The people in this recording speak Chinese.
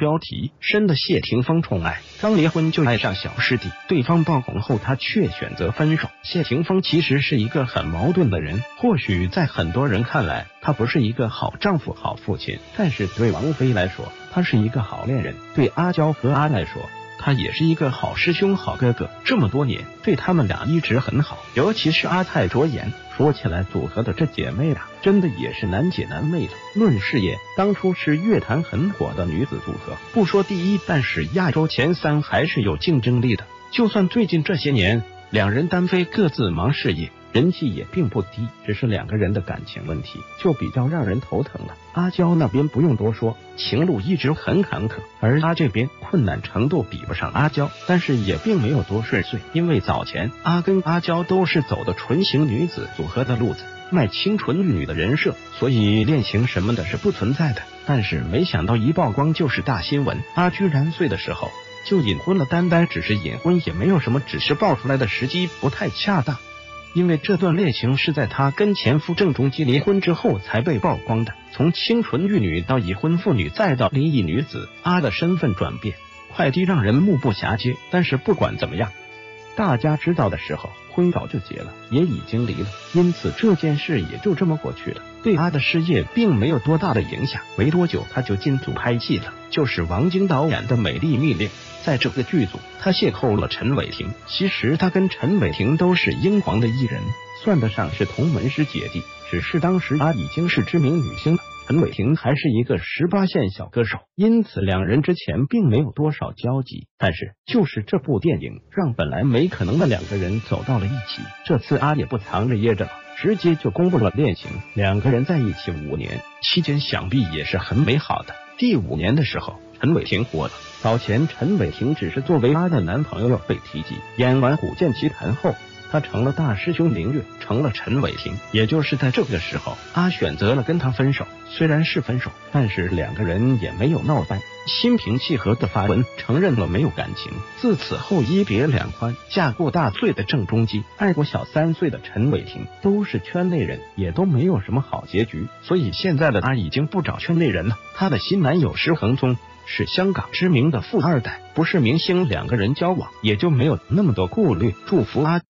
标题：深的谢霆锋宠爱，刚离婚就爱上小师弟，对方爆红后他却选择分手。谢霆锋其实是一个很矛盾的人，或许在很多人看来他不是一个好丈夫好父亲，但是对王菲来说他是一个好恋人，对阿娇和阿来说他也是一个好师兄好哥哥，这么多年对他们俩一直很好，尤其是阿泰卓妍，说起来组合的这姐妹俩真的也是难姐难妹的。论事业，当初是乐坛很火的女子组合，不说第一，但是亚洲前3还是有竞争力的。就算最近这些年两人单飞各自忙事业，人气也并不低，只是两个人的感情问题就比较让人头疼了。阿娇那边不用多说，情路一直很坎坷，而阿这边困难程度比不上阿娇，但是也并没有多顺遂，因为早前阿跟阿娇都是走的纯情女子组合的路子，卖清纯玉女的人设，所以恋情什么的是不存在的。但是没想到一曝光就是大新闻，阿居然岁的时候就隐婚了，单只是隐婚也没有什么，只是爆出来的时机不太恰当。因为这段恋情是在她跟前夫郑中基离婚之后才被曝光的，从清纯玉女到已婚妇女再到离异女子，阿的身份转变快递让人目不暇接。但是不管怎么样，大家知道的时候婚早就结了，也已经离了，因此这件事也就这么过去了，对阿的事业并没有多大的影响。没多久他就进组拍戏了，就是王晶导演的《美丽蜜恋》。在这个剧组他邂逅了陈伟霆，其实他跟陈伟霆都是英皇的艺人，算得上是同门师姐弟，只是当时他已经是知名女星了，陈伟霆还是一个18线小歌手，因此两人之前并没有多少交集。但是就是这部电影让本来没可能的两个人走到了一起，这次阿也不藏着掖着了，直接就公布了恋情。两个人在一起5年，期间想必也是很美好的。第5年的时候陈伟霆火了，早前陈伟霆只是作为阿的男朋友被提及，演完《古剑奇谭》后他成了大师兄林月，成了陈伟霆。也就是在这个时候，阿选择了跟他分手，虽然是分手，但是两个人也没有闹掰，心平气和的发文承认了没有感情。自此后一别两宽，嫁过大岁的郑中基，爱过小3岁的陈伟霆，都是圈内人，也都没有什么好结局。所以现在的阿已经不找圈内人了，她的新男友施恒宗是香港知名的富2代，不是明星，两个人交往也就没有那么多顾虑。祝福阿。